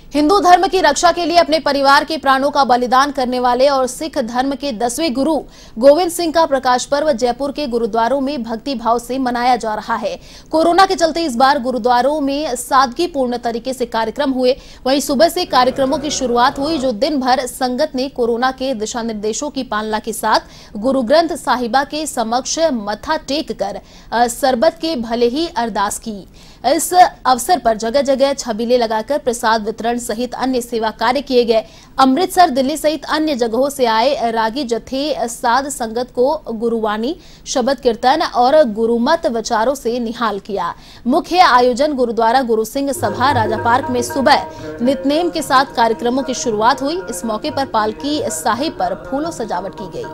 हिंदू धर्म की रक्षा के लिए अपने परिवार के प्राणों का बलिदान करने वाले और सिख धर्म के 10वें गुरु गोविंद सिंह का प्रकाश पर्व जयपुर के गुरुद्वारों में भक्ति भाव से मनाया जा रहा है। कोरोना के चलते इस बार गुरुद्वारों में सादगीपूर्ण तरीके से कार्यक्रम हुए। वहीं सुबह से कार्यक्रमों की शुरुआत हुई, जो दिन भर संगत ने कोरोना के दिशा निर्देशों की पालना के साथ गुरु ग्रंथ साहिबा के समक्ष मत्था टेक कर सरबत के भले ही अरदास की। इस अवसर पर जगह जगह छबीले लगाकर प्रसाद वितरण सहित अन्य सेवा कार्य किए गए। अमृतसर, दिल्ली सहित अन्य जगहों से आए रागी जत्थे साध संगत को गुरुवाणी, शबद कीर्तन और गुरुमत विचारों से निहाल किया। मुख्य आयोजन गुरुद्वारा गुरु सिंह सभा राजा पार्क में सुबह नितनेम के साथ कार्यक्रमों की शुरुआत हुई। इस मौके पर पालकी साहिब पर फूलों सजावट की गई।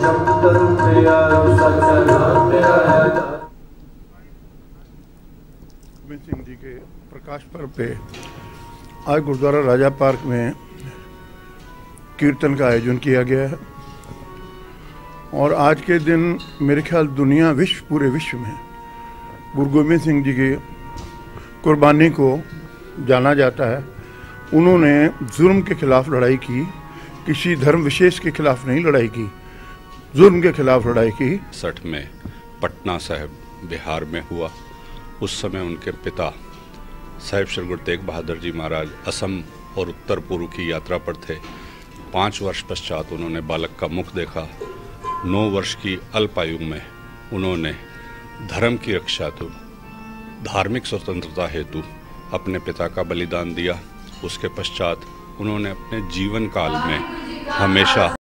गोविंद सिंह जी के प्रकाश पर्व पे आज गुरुद्वारा राजा पार्क में कीर्तन का आयोजन किया गया है और आज के दिन मेरे ख्याल पूरे विश्व में गुरु गोविंद सिंह जी की कुर्बानी को जाना जाता है। उन्होंने जुर्म के खिलाफ लड़ाई की, किसी धर्म विशेष के खिलाफ नहीं लड़ाई की, जुर्म के खिलाफ लड़ाई की। 60 में पटना साहिब बिहार में हुआ। उस समय उनके पिता साहिब श्री गुरु तेग बहादुर जी महाराज असम और उत्तर पूर्व की यात्रा पर थे। 5 वर्ष पश्चात उन्होंने बालक का मुख देखा। 9 वर्ष की अल्प आयु में उन्होंने धर्म की रक्षा हेतु, धार्मिक स्वतंत्रता हेतु अपने पिता का बलिदान दिया। उसके पश्चात उन्होंने अपने जीवन काल में हमेशा